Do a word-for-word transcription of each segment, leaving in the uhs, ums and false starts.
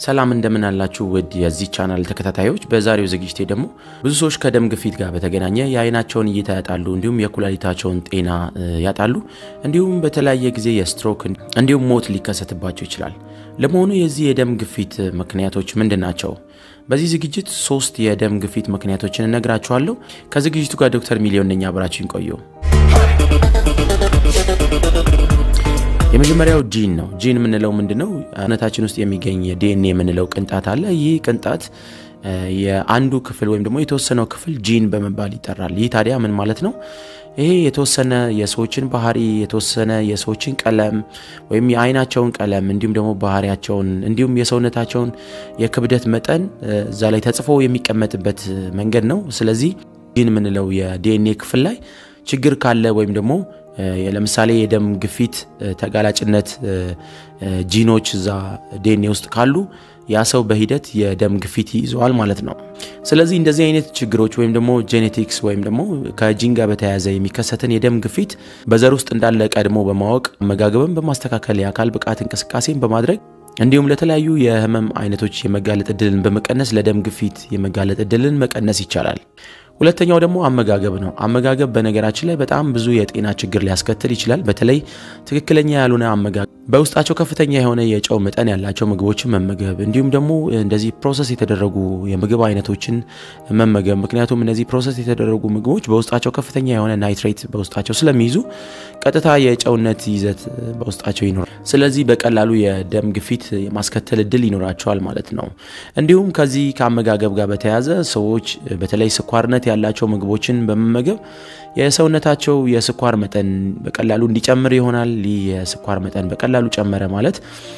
ሰላም እንደምን አላችሁ ወዲ የዚህ ቻናል ተከታታዮች በዛሬው ዝግጅቴ ደግሞ ብዙ ሰዎች ከደም ግፊት ጋር በተገናኘ የአይናቸውን እይታ ያጣሉ እንዲሁም የኩላሊታቸውን ጤና ያጣሉ እንዲሁም በተለያየ ጊዜ የስትሮክ እንዲሁም ሞት ሊከሰትባቸው ይችላል ለመሆኑ የዚህ የደም ግፊት ምክንያቶች ምንድናቸው በዚህ ዝግጅት ሶስት የደም ግፊት ምክንያቶችን እነግራችኋለሁ ከዝግጅቱ ጋር ዶክተር ሚሊዮን ነኝ አብራችሁን ቆዩ የመጀመሪያው ጂን ነው ጂን ምንለው ምንድነው አነታችን ውስጥ የሚገኝ የዲኤንኤ ምንለው ቅንጣት አለ ይህ ቅንጣት የአንዱ ክፍል ወይም ደግሞ የተወሰነው ክፍል ጂን በመባል ይጠራል ይህ ታዲያ ምን ማለት ነው ይሄ የተወሰነ የሰዎችን ባህሪ የተወሰነ የሰዎችን ቀለም ወይም የአይናቸውን ቀለም እንዲሁም ደግሞ ባህሪያቸውን እንዲሁም የሰውነታቸውን የክብደት መጠን እዛ ላይ ተጽፎ የሚቀመጥበት መንገድ ነው ስለዚህ ጂን ምንለው የዲኤንኤ ክፍል ላይ ችግር ካለ ወይም ደግሞ ለምሳሌ የደም ግፊት ተጋላጭነት ጂኖች ዛ ዲኤንኤ ውስጥ ካሉ ያ ሰው በሂደት የደም ግፊት ይዟል ማለት ነው ስለዚህ እንደዚህ አይነት ችግሮች ወይም ደግሞ ጄኔቲክስ ወይም ደግሞ ከጂን ጋር በተያያዘ የሚከሰተን የደም ግፊት በዘር ውስጥ እንዳለ ቀድሞ በማወቅ መጋገብን በማስተካከል የአካል ብቃት እንቅስቃሴን በማድረግ እንዲሁም ለተለያዩ የህመም አይነቶች የመጋለጥ እድልን በመቀነስ ለደም ግፊት የመጋለጥ እድልን መቀነስ ይቻላል ሁለተኛው ደግሞ አመጋገብ ነው አመጋገብ በነገራችን ላይ በጣም ብዙ የጤና ችግር ሊያስከትል ይችላል በተለይ ትክክለኛ ያልሆነ አመጋገብ በውስጣቸው ከፍተኛ የሆነ የጨው መጠን ያላቸው ምግቦችን መመገብ እንዲሁም ደግሞ እንደዚህ ፕሮሰስ የተደረጉ የምግብ አይነቶችን መመገብ ምክንያቱም እነዚህ ፕሮሰስ የተደረጉ ምግቦች በውስጣቸው ከፍተኛ የሆነ ናይትሬት በውስጣቸው ስለሚይዙ ቀጥታ የጨውነት ይዘት በውስጣቸው ይኖራል ስለዚህ በቀላሉ የደም ግፊት የማስከተል እድል ይኖራቸዋል ማለት ነው እንዲሁም ከዚህ ከአመጋገብ ጋር በተያያዘ ሰዎች በተለይ ስኳርነት ያላቸው ምግቦችን በመመገብ የሰውነታቸው የስኳር መጠን በቀላሉ እንዲጨምር ይሆናል የስኳር መጠን በቀላሉ ጨመረ ማለት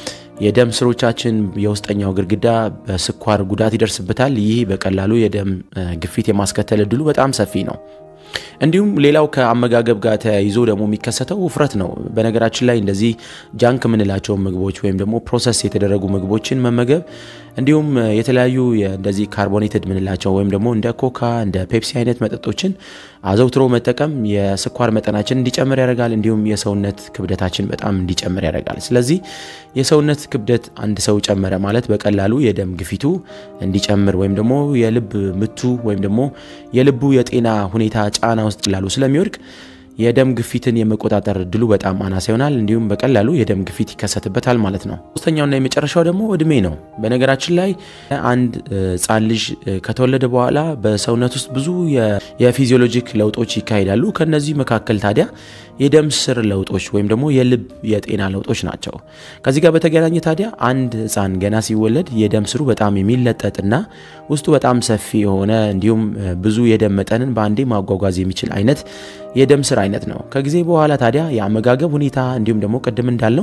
የደም ስሮቻችን የውስጠኛው ግርግዳ በስኳር ጉዳት ይደርስበታል ይህ በቀላሉ የደም ግፊት የማስከተል እድሉ በጣም ሰፊ ነው እንዲሁም ሌላው ከአመጋገብ ጋር ተያይዞ ደግሞ የሚከሰተው ውፍረት ነው በነገራችን ላይ እንደዚህ ጃንክ ምንላቸው ምግቦች ወይም ደግሞ ፕሮሰስ የተደረጉ ምግቦችን መመገብ እንዲሁም የተለያዩ እንደዚህ ካርቦኔትድ ምንላቸው ወይም ደግሞ እንደ ኮካ እንደ ፔፕሲ አይነት መጠጦችን አዘውትሮ መጠቀም የስኳር መጠናችን እንዲጨምር ያደርጋል እንዲሁም የሰውነት ክብደታችን በጣም እንዲጨምር ያደርጋል ስለዚህ የሰውነት ክብደት አንድ ሰው ጨመረ ማለት በቀላሉ የደም ግፊቱ እንዲጨምር ወይም ደግሞ የልብ ምቱ ወይም ደግሞ የልቡ የጤና ሁኔታ ጫና ውስጥ ላሉ ስለሚወድቅ የደም ግፊትን የመቆጣጠር ድሉ በጣም አናሳ ይሆናል እንዲሁም በቀላሉ የደም ግፊት ይከሰትበታል ማለት ነው ሶስተኛውና የመጨረሻው ደግሞ እድሜ ነው በነገራችን ላይ አንድ ጻን ልጅ ከተወለደ በኋላ በሰውነት ውስጥ ብዙ የፊዚዮሎጂክ ለውጦች ይካሄዳሉ ከነዚህ መካከል ታዲያ የደም ስር ለውጦች ወይም ደግሞ የልብ የጤና ለውጦች ናቸው ከዚህ ጋር በተገናኘ ታዲያ አንድ ጻን ገና ሲወለድ የደም ስሩ በጣም የሚለጠጥና ውስጡ በጣም ሰፊ የሆነ እንዲሁም ብዙ የደም መጠንን በአንዴ ማጓጓዝ የሚችል አይነት የደም ስር አይነት ነው ከጊዜ በኋላ ታዲያ የአመጋገብ ሁኔታ እንዲሁም ደግሞ ቀደም እንዳልነው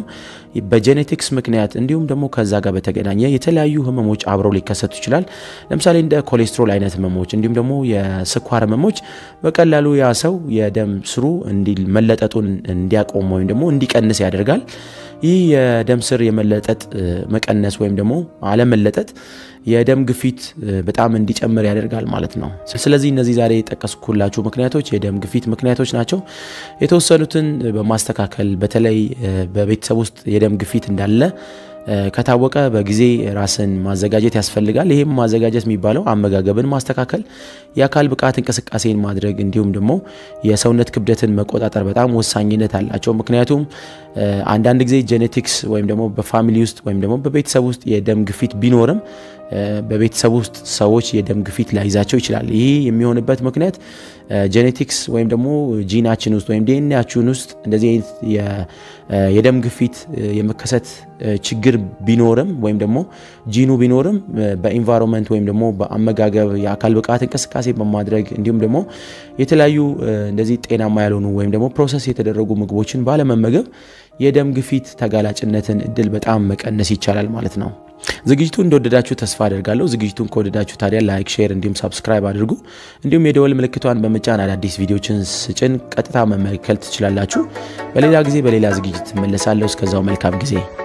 በጄኔቲክስ ምክንያት እንዲሁም ደግሞ ከዛ ጋር በተገናኘ የተለያዩ ህመሞች አብረው ሊከሰቱ ይችላል ለምሳሌ እንደ ኮሌስትሮል አይነት ህመሞች እንዲሁም ደግሞ የስኳር ህመሞች በቀላሉ ያ ሰው የደም ስሩ እንዲመለጠጡን እንዲያቆም ወይም ደግሞ እንዲቀንስ ያደርጋል ይህ የደም ስር የመለጠጥ መቀነስ ወይም ደግሞ አለመለጠጥ የደም ግፊት በጣም እንዲጨምር ያደርጋል ማለት ነው ስለዚህ እነዚህ ዛሬ የተጠቀስኩላችሁ ምክንያቶች የደም ግፊት ምክንያቶች ናቸው የተወሰኑትን በማስተካከል በተለይ በቤተሰብ ውስጥ የደም ግፊት እንዳለ ከታወቀ በጊዜ ራስን ማዘጋጀት ያስፈልጋል ይሄም ማዘጋጀት የሚባለው አመጋገብን ማስተካከል የአካል ብቃት እንቅስቃሴን ማድረግ እንዲሁም ደግሞ የሰውነት ክብደትን መቆጣጠር በጣም ወሳኝነት አላቸው ምክንያቱም አንዳንድ ጊዜ ጄኔቲክስ ወይም ደግሞ በፋሚሊ ውስጥ ወይም ደግሞ በቤተሰብ ውስጥ የደም ግፊት ቢኖርም በቤተሰብ ውስጥ ሰዎች የደም ግፊት ላይዛቸው ይችላል ይሄ የሚሆንበት ምክንያት ጄኔቲክስ ወይም ደግሞ ጂናችን ውስጥ ወይም ዲኤንኤያችን ውስጥ እንደዚህ አይነት የደም ግፊት የመከሰት ችግር ቢኖርም ወይም ደግሞ ጂኑ ቢኖርም በኢንቫይሮንመንት ወይም ደግሞ በአመጋገብ የአካል ብቃት እንቅስቃሴ በማድረግ እንዲሁም ደግሞ የተለያዩ እንደዚህ ጤናማ ያልሆኑ ወይም ደግሞ ፕሮሰስ የተደረጉ ምግቦችን ባለመመገብ የደም ግፊት ተጋላጭነትን እድል በጣም መቀነስ ይቻላል ማለት ነው ዝግጅቱ እንደወደዳችሁ ተስፋ አደርጋለሁ ዝግጅቱን ከወደዳችሁ ታዲያ ላይክ ሼር እንዲሁም ሰብስክራይብ አድርጉ እንዲሁም የደወል ምልክቷን በመጫን አዳዲስ ቪዲዮችን ስጭን ቀጥታ መመልከት ትችላላችሁ በሌላ ጊዜ በሌላ ዝግጅት መለሳለሁ እስከዛው መልካም ጊዜ